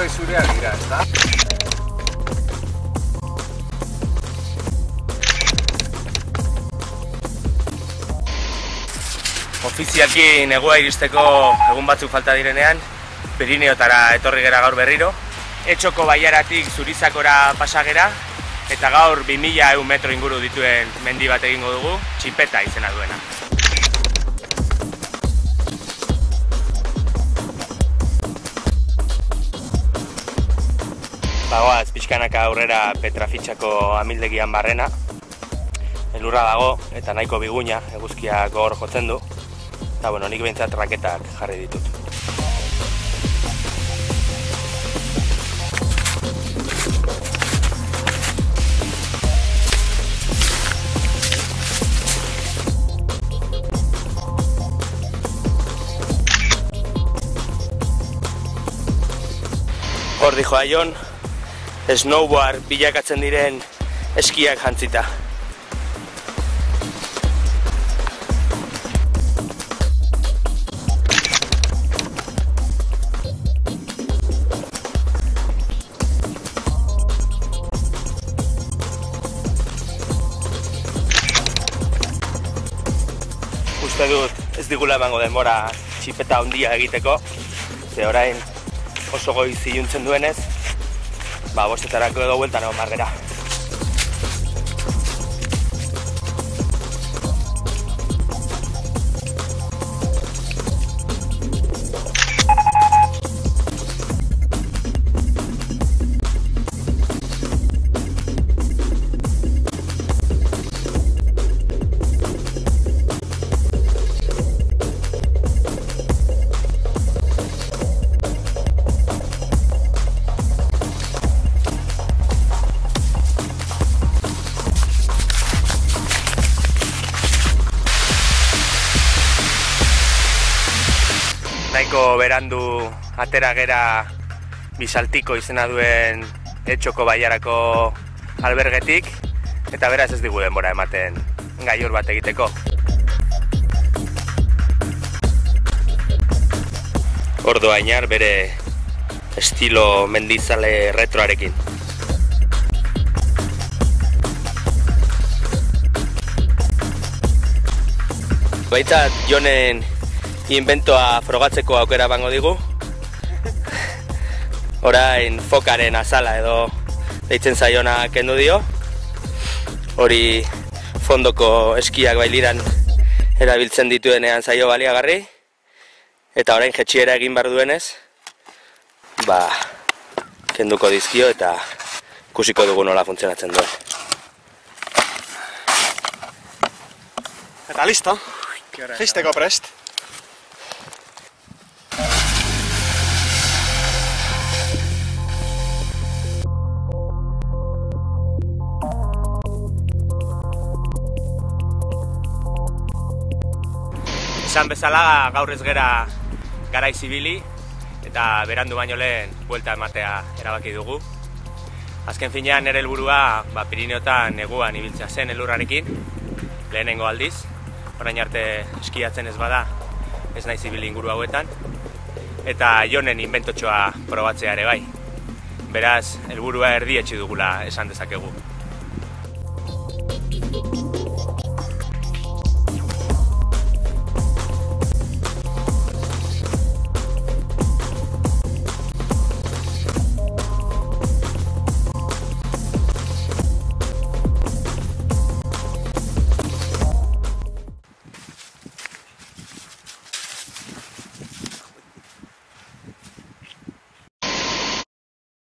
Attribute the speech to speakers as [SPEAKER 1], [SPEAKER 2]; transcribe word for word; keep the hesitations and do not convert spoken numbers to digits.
[SPEAKER 1] zureak dira, ezta?
[SPEAKER 2] Ofizialki negua iristeko egun batzuk falta direnean, Pirineotara etorri gera gaur berriro. Etxoko baiaratik Zurizakora pasagera, eta gaur bi mila metro inguru dituen mendi bat egingo dugu, Txinpeta izena duena. Bagoaz, pixkanaka aurrera Petrafitxako amildegian barrena. Elurra dago eta nahiko biguina, eguzkia gogor jotzen du. Eta bueno, nik behintzat raketak jarri ditut. Hor dijo Aion, snowboard bilakatzen diren eskiak jantzita. Uste dut ez digula emango denbora txipeta handia egiteko, ze orain oso goiz iluntzen duenez, ba bostetarako edo bueltan egon behar gera. Nahiko berandu atera gera Bisaltiko izena duen Etxoko baiarako albergetik, eta beraz ez digu denbora ematen gailur bat egiteko. Ordo Ainar bere estilo mendizale retroarekin. Baitzat Jonen inventoa frogatzeko aukera bango digu. Orain fokaren azala edo deitzen zaiona kendu dio. Hori fondoko eskiak bailiran erabiltzen dituenean zaio baliagarri. Eta orain jetxiera egin behar duenez, ba, kenduko dizkio eta ikusiko dugu nola funtzionatzen duen.
[SPEAKER 1] Eta listo, jisteko prest.
[SPEAKER 2] Esan bezala gaur ez gera garaiz ibili eta berandu baino lehen buelta ematea erabaki dugu. Azken finean nire helburua ba, Pirineotan neguan ibiltzea zen elurrarekin, lehenengo aldiz. Orain arte eskiatzen ez bada, ez naiz ibili inguru hauetan. Eta Jonen inventotxoa probatzea ere bai. Beraz, helburua erdietsi dugula esan dezakegu.